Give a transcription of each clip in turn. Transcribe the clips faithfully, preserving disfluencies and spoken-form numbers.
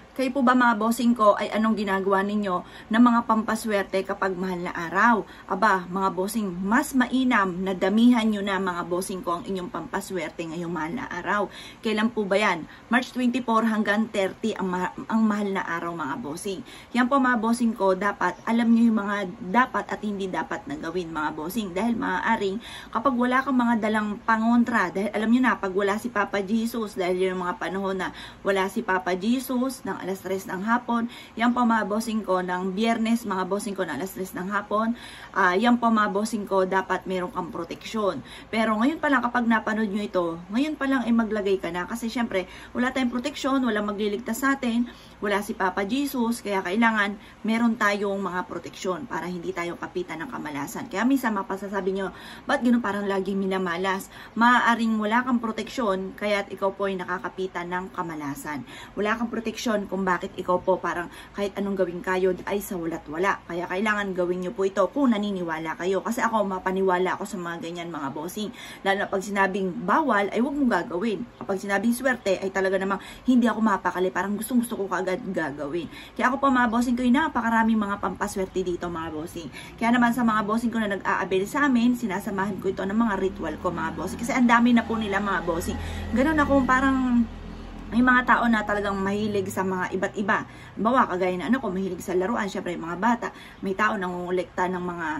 Kayo po ba mga bossing ko ay anong ginagawa ninyo ng mga pampaswerte kapag mahal na araw? Aba, mga bossing, mas mainam na damihan nyo na mga bossing ko ang inyong pampaswerte ngayong mahal na araw. Kailan po ba yan? March twenty-four hanggang thirty ang, ma ang mahal na araw mga bossing. Yan po mga bossing ko, dapat alam nyo yung mga dapat at hindi dapat na gawin mga bossing. Dahil maaaring kapag wala kang mga dalang pangontra, dahil alam nyo na, pag wala si Papa Jesus, dahil yung mga panahon na wala si Papa Jesus, ng alas tres ng hapon, yan po mga bossing ko ng biyernes, mga bossing ko ng alas tres ng hapon, uh, yan po mga bossing ko, dapat meron kang proteksyon. Pero ngayon pa lang kapag napanood nyo ito, ngayon pa lang ay maglagay ka na kasi syempre wala tayong proteksyon, walang magliligtas sa atin, wala si Papa Jesus, kaya kailangan meron tayong mga proteksyon para hindi tayo kapitan ng kamalasan. Kaya minsan mapasasabi nyo, ba't gano'n parang laging minamalas? Maaaring wala kang proteksyon, kaya't ikaw po ay nakakapitan ng kamalasan. Wala kang proteksyon kung bakit ikaw po parang kahit anong gawin kayo ay sa walat wala. Kaya kailangan gawin nyo po ito kung naniniwala kayo. Kasi ako mapaniwala ako sa mga ganyan mga bossing. Lalo na pag sinabing bawal ay huwag mong gagawin. Kapag sinabing swerte ay talaga namang hindi ako mapakali. Parang gustong gusto ko kaagad gagawin. Kaya ako po mga bossing ko, yung napakaraming mga pampaswerte dito mga bossing. Kaya naman sa mga bossing ko na nag-aabil sa amin, sinasamahan ko ito ng mga ritual ko mga bossing. Kasi ang dami na po nila mga bossing. Ganun ako parang may mga tao na talagang mahilig sa mga iba't iba. Bawa, kagaya na ano ko, mahilig sa laruan. Syempre, mga bata. May tao nangungulekta ng mga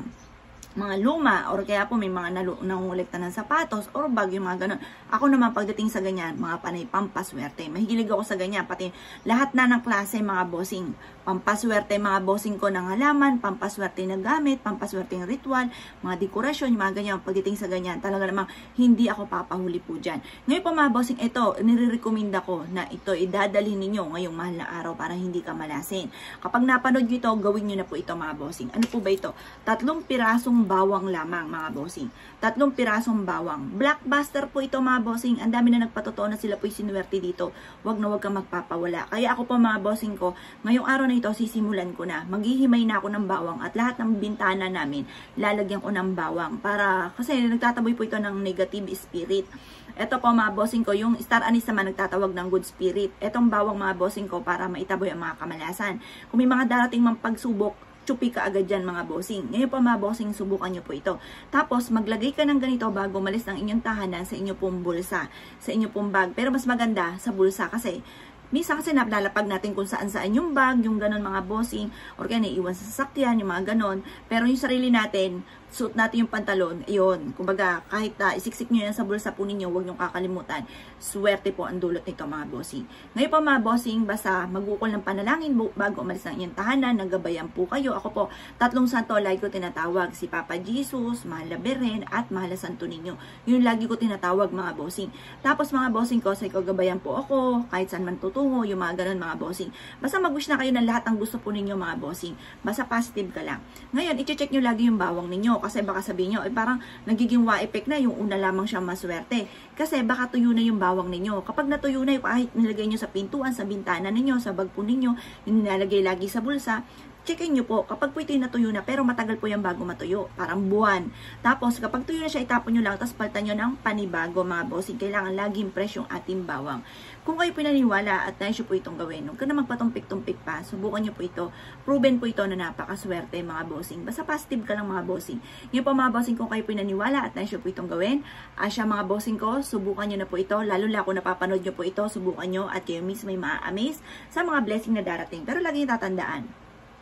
mga luma, or kaya po may mga nangungulekta ng sapatos, or bag, yung mga ganun. Ako naman, pagdating sa ganyan, mga panay pampaswerte. Mahilig ako sa ganyan. Pati lahat na ng klase, mga bossing. Pampaswerte, mga bossing ko ng halaman, pampaswerte na gamit, pampaswerte ng ritual, mga dekorasyon, yung mga ganyan. Pagdating sa ganyan, talaga namang hindi ako papahuli po dyan. Ngayon po mga bossing, ito, nire-recommenda ko na ito idadalhin ninyo ngayong mahal na araw para hindi ka malasin. Kapag napanood nyo ito, gawin nyo na po ito mga bossing. Ano po ba ito? Tatlong pirasong bawang lamang mga bossing. Tatlong pirasong bawang. Blockbuster po ito mga bossing. Ang dami na nagpatotoo na sila po'y sinuwerte dito. Huwag na huwag kang magpapawala. Kaya ako po mga bossing ko, ngayong araw na ito, sisimulan ko na. Maghihimay na ako ng bawang at lahat ng bintana namin, lalagyan ko ng bawang. Para, kasi nagtataboy po ito ng negative spirit. Ito po mga bossing ko, yung star anise naman nagtatawag ng good spirit. Etong bawang mga bossing ko para maitaboy ang mga kamalasan. Kung may mga darating mang pagsubok, chupi ka agad dyan mga bossing. Ngayon po mga bossing, subukan nyo po ito. Tapos maglagay ka ng ganito bago malis ng inyong tahanan sa inyo pong bulsa, sa inyo pong bag. Pero mas maganda sa bulsa kasi minsan kasi nalalapag natin kung saan saan yung bag, yung ganon mga bossing, or kaya naiiwan sa sasakyan, yung mga ganon. Pero yung sarili natin, suot natin yung pantalon, yun. Kumbaga, kahit uh, isiksik nyo yan sa bulsa po ninyo, huwag nyo kakalimutan. Swerte po ang dulot nito mga bossing. Ngayon po mga bossing, basta magukol ng panalangin bago umalis ng inyong tahanan, nagabayan po kayo. Ako po, tatlong santo lagi ko tinatawag. Si Papa Jesus, Mahal na Beren, at Mahal na Santo Niño. Yun lagi ko tinatawag mga bossing. Tapos mga bossing ko, sa ikagabayan po ako, kahit saan man tutungo, yung mga ganun mga bossing. Basta mag-wish na kayo ng lahat ng gusto po ninyo mga bossing. Basta positive ka lang. Ngayon, i-check nyo lagi yung bawang ninyo. Kasi baka sabihin nyo, eh, parang nagiging wa effect na yung una lamang siyang maswerte. Kasi baka tuyo na yung bawang ninyo. Kapag natuyo na, kahit nilagay nyo sa pintuan, sa bintana ninyo, sa bag po ninyo, yung nilalagay lagi sa bulsa, checkin nyo po, kapag po ito yung natuyo na, pero matagal po yung bago matuyo, parang buwan. Tapos, kapag tuyo na siya, itapon nyo lang, tapos paltan nyo ng panibago, mga bossing. Kailangan laging fresh yung ating bawang. Kung kayo pinaniwala at nais po itong gawin, huwag ka na magpatumpik-tumpik pa, subukan nyo po ito. Proven po ito na napakaswerte, mga bossing. Basta positive ka lang, mga bossing. Ngayon po, mga bossing, kung kayo pinaniwala at nais po itong gawin, asya mga bossing ko, subukan nyo na po ito. Lalo na kung napapanood nyo po ito, subukan nyo at kayo mismo may maa-amaze sa mga blessing na darating. Pero lagi nyo tatandaan,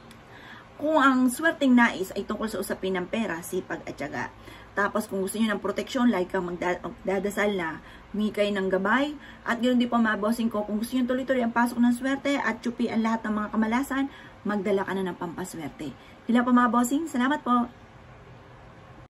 kung ang swerteng nais ay tungkol sa usapin ng pera, sipag at tiyaga. Tapos kung gusto niyo ng proteksyon, like kang magdadasal na, humingi kayo ng gabay. At ganoon din po mga bossing ko, kung gusto niyo tuloy-tuloy ang pasok ng swerte at chupi ang lahat ng mga kamalasan, magdala ka na ng pampaswerte. Hila po mga bossing, salamat po!